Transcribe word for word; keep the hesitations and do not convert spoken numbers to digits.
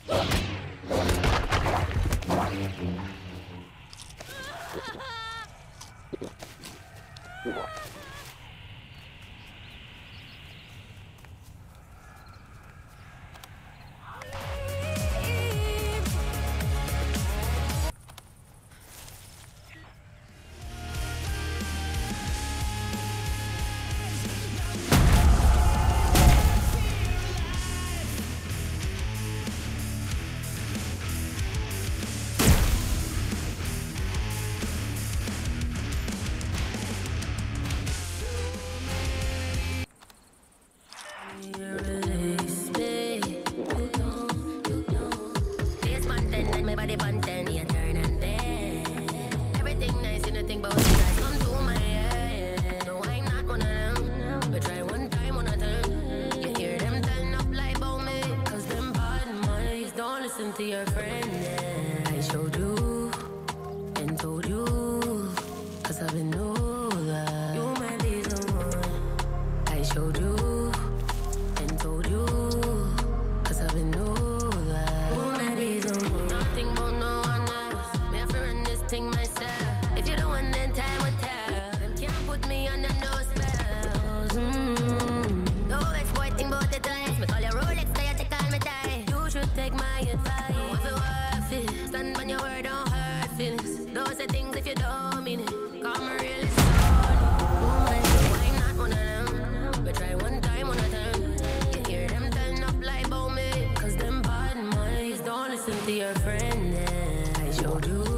Listen to your friend, yeah. I showed you and told you, cause I've been know that you might be the one. I showed you and told you, cause I've been know that you might be the one. Nothing but no one else. Me have to run this thing myself. If you don't want, then time will tell. Them can't put me under no spells. Mm-hmm. No exploiting both the times. Me call your Rolex, so you take all my time. You should take my advice. Stand on your word, don't hurt feelings. Don't say things if you don't mean it. Come really slowly. I'm not one of them, but try one time, one of them. You hear them turn up like about me, cause them bad minds don't listen to your friend. Yeah, I showed you